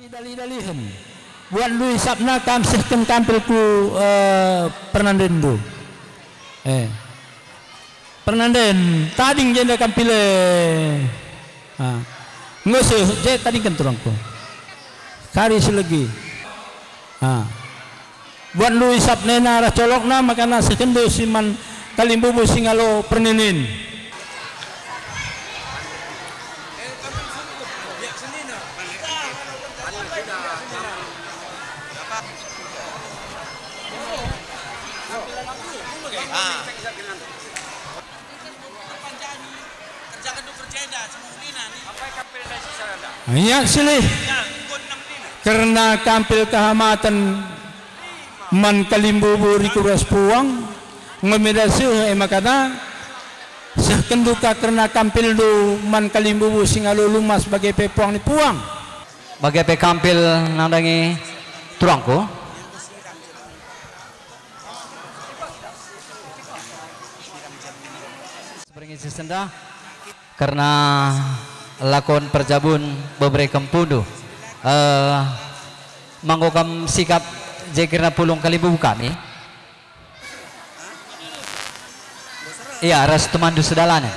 dali-dalihan buat lu isapna kamsihkan tampilku Fernandendo Fernanden tading jenda kampile ngusih je tadi kan turangku kari selagi buat lu isap nena arah colokna makana sekendo siman kalimbubu singalo pernenin ya silih karena kampil kehamatan man kalimbubu rikuras puang ngomedasuh makana sekenduka karena kampil du man kalimbubu singalo lumas sebagai pepuang ni puang bagai pe kampil nandangi turangku sebagai senda karena lakon perjabun beberapa kempudu manggokam sikap jekirna pulung kalimbubu kami iya ras temandu sedalanya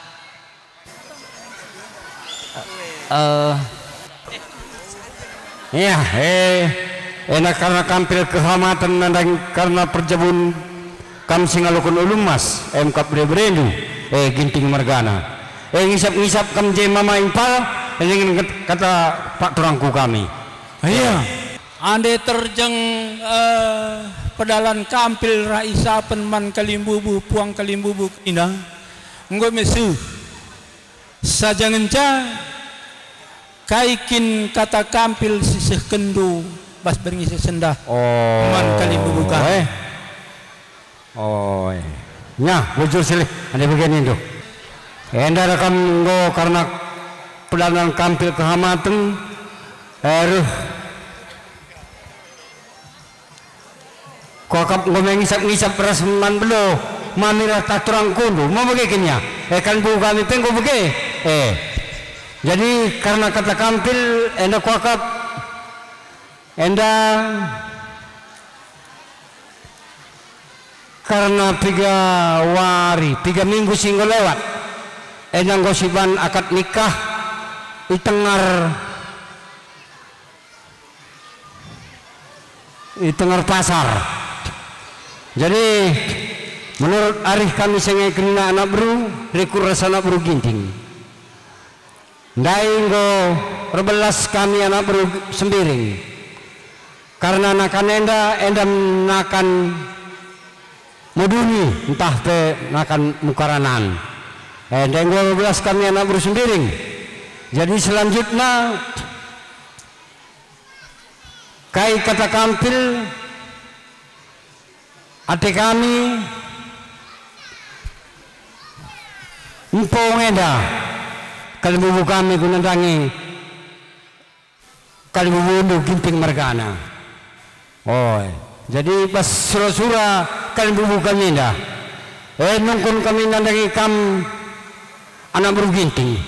iya enak karena kampil kehamatan dan karena perjabun kam singalukun ulumas kap brendu ginting margana ngisap-ngisap kam je mama impal dengan kata Pak Turangku kami iya ande terjeng pedalan kampil raisa penman kalimbubu puang kalimbubu indah nggo mesu saja ngenca kaikin kata kampil sisih kendu bas berngisih sendah man kalimbubu kami nah bujur silih ada begini tuh endara kam nggo karena pedalan kampil kehamatan kok ngomong ngisap-ngisap rasman belo manira taturang kundu mau begini kan bu kami penggo bege jadi karena kata kampil enda kuakap enda karena 3 minggu singgo lewat enda gosiban akad nikah di tengah pasar. Jadi menurut arih kami sengai kena anak bru rekur rasa anak bru ginting ndai go rebelas kami anak bru sembiring karena nakan enda nakan muduni entah pe nakan mukaranan enda go rebelas kami anak bru sembiring jadi selanjutnya kai kata kampil ate kami empong enda kalimbubu kami kunandangi kalimbubu ginting margana jadi pas sura-sura kalimbubu kami enda nungkun kami nandangi kam anak buru ginting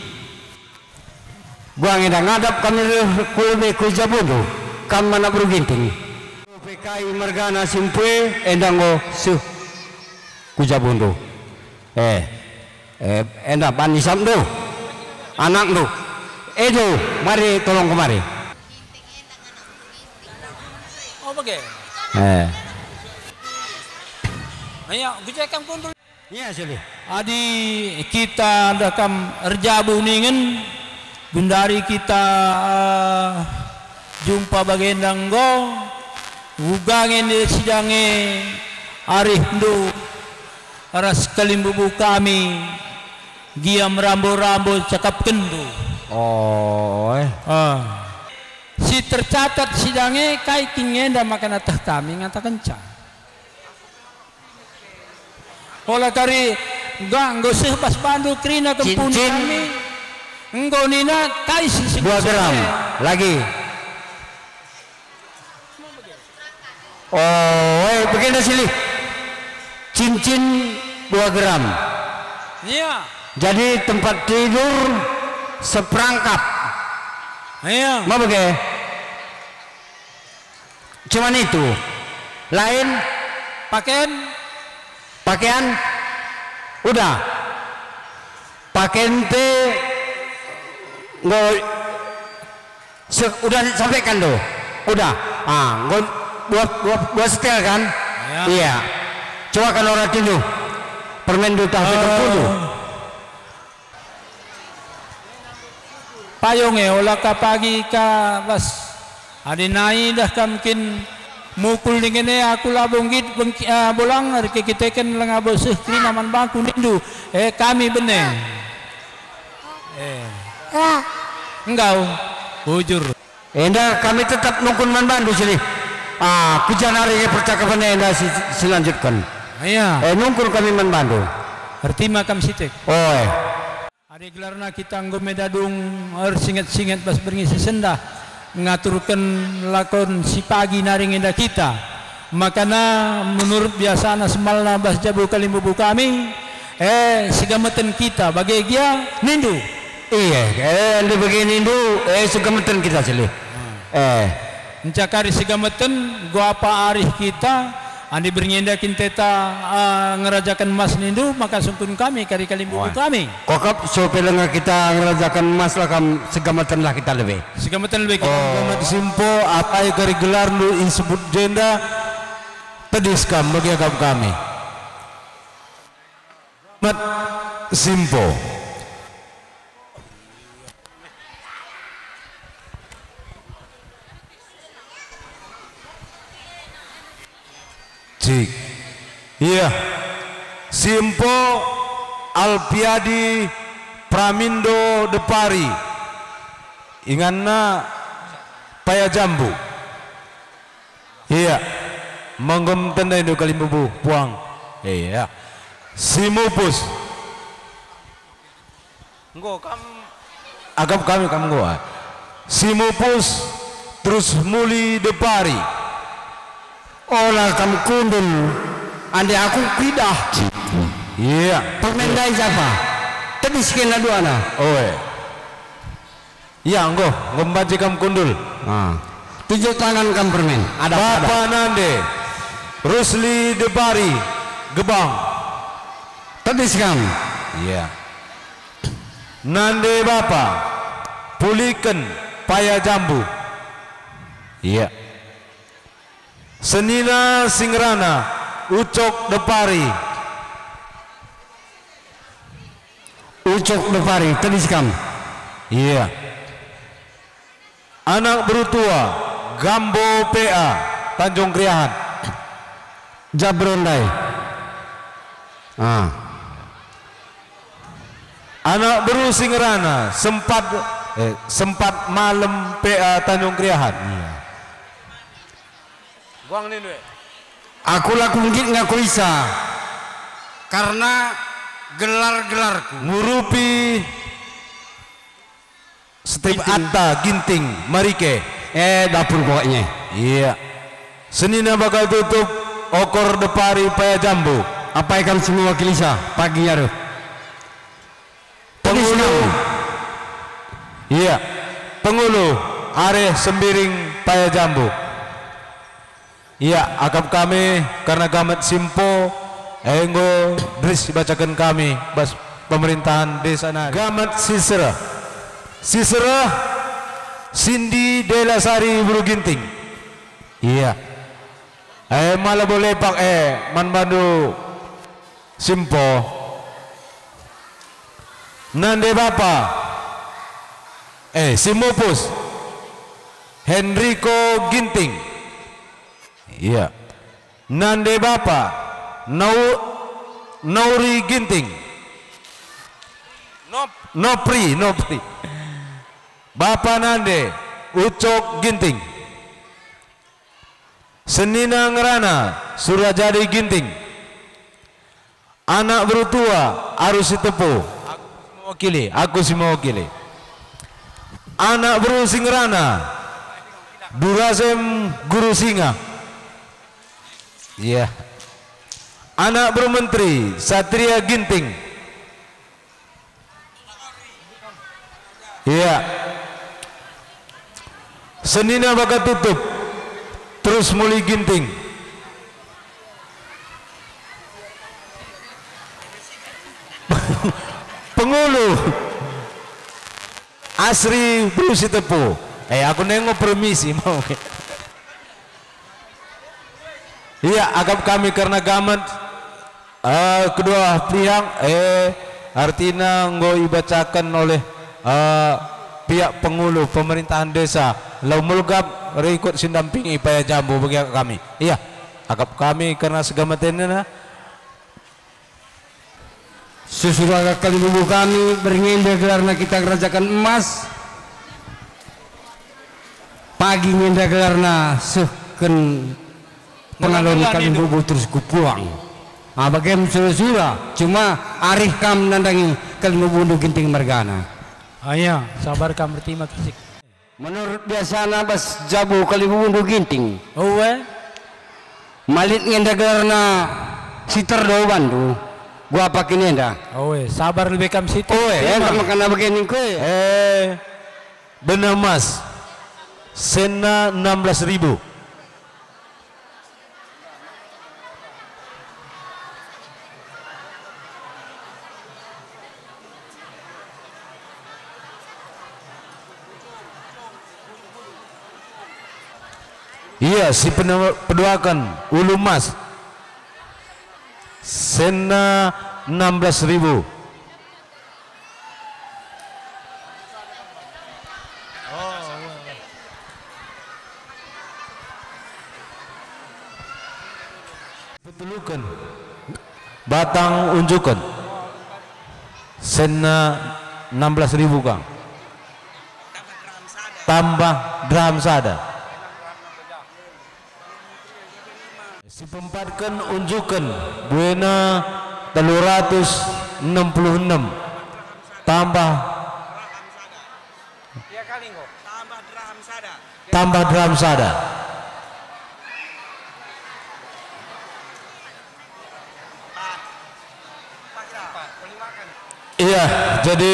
gua enda ngadap kami kulbe kujabudu kam anak buru ginting PKI margana simpue endango su kujabundo enda banisam do anak do edo mari tolong kemari bagai ayo gucekam kuntul iya sih adi kita dakam erjabu ningen gundari kita jumpa bagendang go ugangin di sidange arih ndu aras kalimbubu kami giam rambo-rambo cakap kendu si tercatat sidange kai tingenda makan atah kami ngatakan ca pola kari ganggo seh pas bandu krina kempun kami enggo nina kai si 2 gram lagi begini sini cincin 2 gram iya jadi tempat tidur seperangkat iya mau bege Cuman itu. Lain pakaian udah. Pakaian teh udah sampaikan tuh. Udah. Buat setel kan? Ya. Iya. Coba kan orang dulu. Permen dulu dulu. Payung olah ka pagi ka bas adinai dah kamkin mukul dengan aku labung git bolang hari kita kan lengah boseh kini naman bangku nindu kami beneng engkau bujur endah kami tetap nungkun man bandu sini kujan hari percakapan endah selanjutkan iya nungkun kami man bandu arti makam sitek hari gelarna kita anggo medadung singet-singet pas berngi sesendah ngaturkan lakon si pagi naring indah kita makana menurut biasa semalna bas jabu kalimbubu kami segameten kita bahagia nindu iya anda begini nindu segameten kita sini mencakari segameten gua apa arih kita andi bernyendakin teta ngerajakan emas nindu maka sungkun kami kari kalimbubu kami kokap sopelengah kita ngerajakan emas lah kam segamatan lah kita lebih gamat simpo apa yang kari gelar lu disebut jenda tediskam bagi agam kami gamat simpo iya Simpo Alpiadi Pramindo Depari inganna Paya Jambu iya manggom tanda itu kalimbubu puang iya Simupus engko agam kami gua Simupus terus muli Depari olah kamu kundul ande aku pidah iya permendai siapa tadi sekian ladu ana iya engko ngombaji kamu kundul tunjuk tangan kamu permen ada Bapak Nande Rusli Depari Gebang tadi sekian iya Nande Bapak Puliken Paya Jambu iya Senina Singrana Ucok Depari tadi sekam iya anak berutua Gambo PA Tanjung Kriahan Jabrondai anak beru Singrana sempat malam PA Tanjung Kriahan iya aku laku mungkin nggak bisa karena gelar-gelarku ngurupi Steve Atta Ginting Marike dapur pokoknya iya Senina bakal tutup Okor Depari Paya Jambu apa ikan semua kilisa paginya tuh Pengulu iya Pengulu Are Sembiring Paya Jambu iya agam kami karena gamat simpo enggo dris dibacakan kami bas pemerintahan desa nari gamat Sisera Cindy Delasari Buru Ginting iya malah boleh pak man bandu simpo Nande Bapa Simupus Henrico Ginting iya Nande Bapa Nauri Ginting Nopri Bapa Nande Ucok Ginting Senina Ngerana Surajadi Ginting anak berutua Arusi Tepu aku si mewakili anak beru Singrana Durasem Guru Singa iya anak bermenteri Satria Ginting iya Senina bakal terus muli ginting. Pengulu Asri Brusi Tepu. Aku nengok permisi mau. Iya, agap kami karena gamet kedua pihak artinya ibacakan oleh pihak pengulu pemerintahan desa lau mulgap ikut sindampingi paya jambu bagi kami. Iya, agap kami karena segamatennya sesudah kali bubu kami beringin gelarna kita kerajakan emas pagi ngenda gelarna sehken pengalon kali bubu terus kupuang. Bagaimana surah cuma arih kam nandangi kali bubu ginting margana. Ayah, sabar kam berterima kasih. Menurut biasana bas jabu kali bubu ginting. Oh malit ngenda gelarna siter doan tu. Gua pakai nenda. Oh sabar lebih kam situ. Kamu kena begini kue. Benar mas. Sena 16.000. Iya, si peduakan ulu mas sena 16.000. Betulukan batang unjukan sena 16.000 kang tambah dram sada. Si pempatkan unjukan buena 366 tambah dram sada. Iya, jadi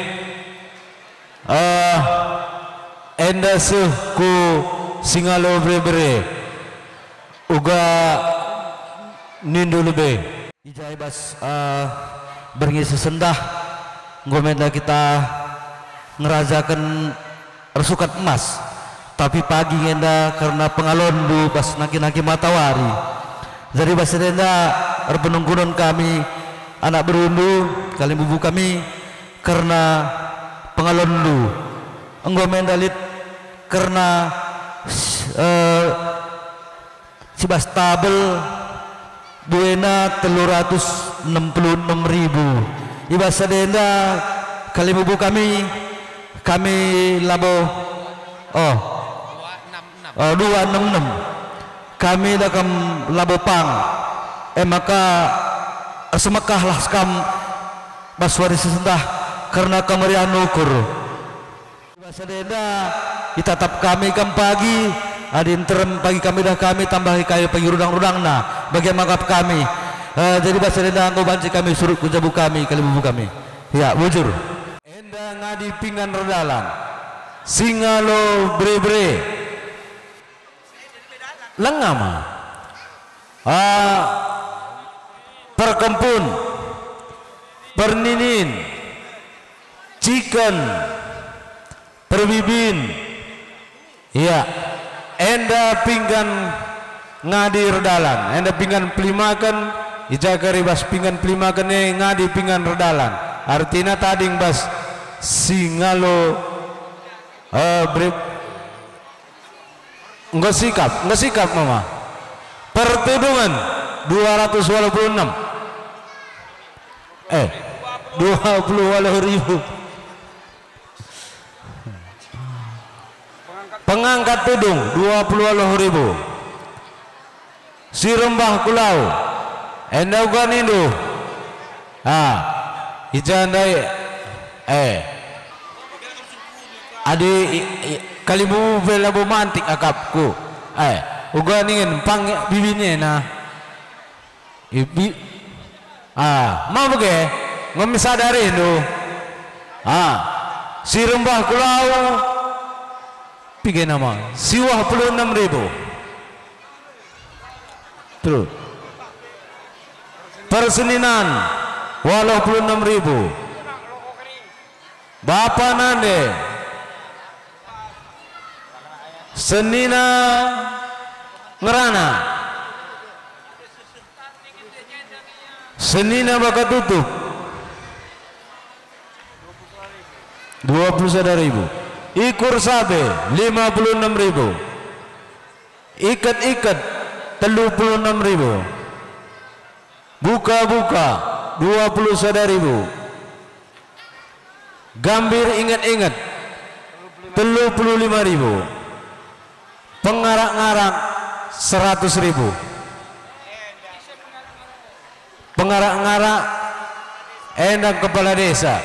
enda suku singalo bre uga nindu lebih ijai bas berngi sesendah ngomenda kita ngerajakan resukat emas tapi pagi ngenda karena pengalon du bas naki-naki matawari jadi bas ngenda penunggunan kami anak berundu kali bubu kami karena pengalon du ngomenda lit karena Sibas tabel buena 366.000 ibas sadenda kali bubu kami labo 266 kami dakam labo pang maka semakahlah skam baswari sesendah karena kamarian ukur ibas sadenda ditatap kami kam pagi adin terem pagi kami dah kami tambahi kayu pagi rudang-rudang nah bagaimana kami jadi bahasa denda anggo banci kami surut kujabu kami kali bubu kami ya bujur enda ngadi pinggan redalan singalo bre lengama perkempun perninin chicken perbibin ya enda pinggan ngadi redalan enda pinggan pelimakan ijaga ribas pinggan pelimakan ngadi pinggan redalan artinya tading bas singalo nggak sikap mama pertudungan 226 20.000 pengangkat tudung 20.000 si rembah kulau enda uga nindu ijandai adi kalimu bela mantik akapku uga ningin pang bibine na mau bege ngemisadari itu si rembah kulau pigen nama siwah 26.000 Terus. Perseninan 86.000. Bapak Nande. Senina Ngerana. Senina Baka Tutup 21.000. Ikur Sabe 56.000. Ikat-ikat 36.000. Buka-buka 21.000. Gambir ingat-ingat 35.000. Pengarak-ngarak 100.000. Pengarak-ngarak enak kepala desa.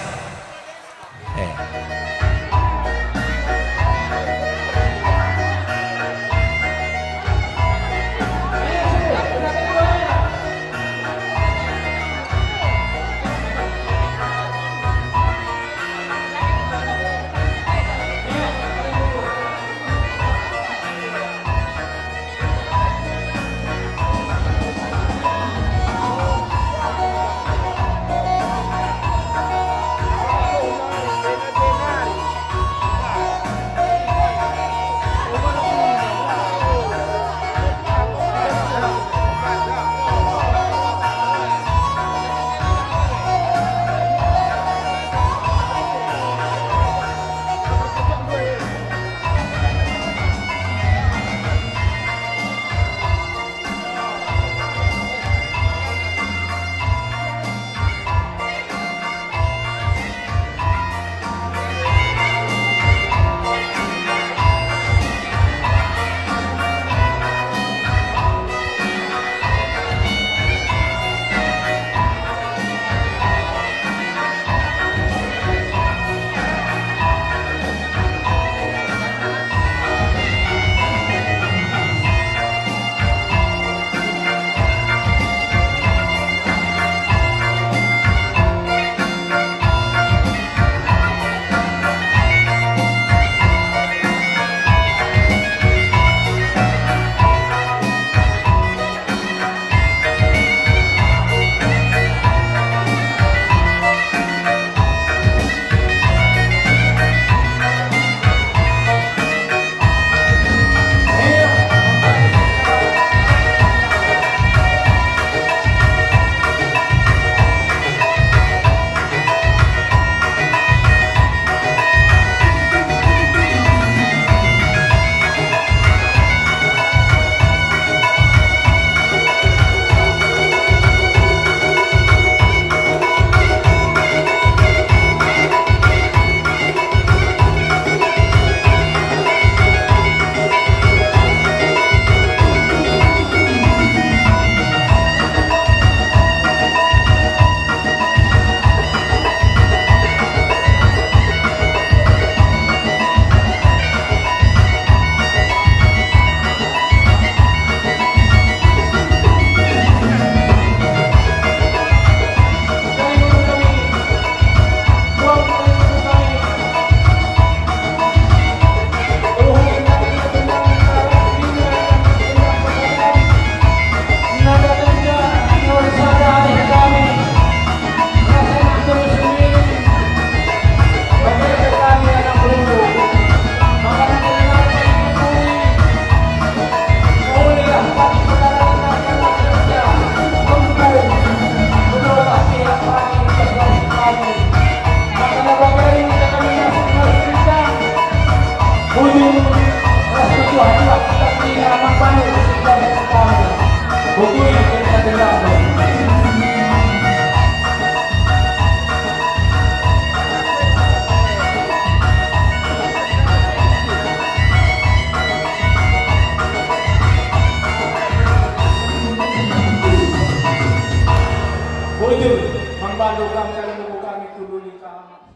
Bujur, membantu kami itu dulu nikah.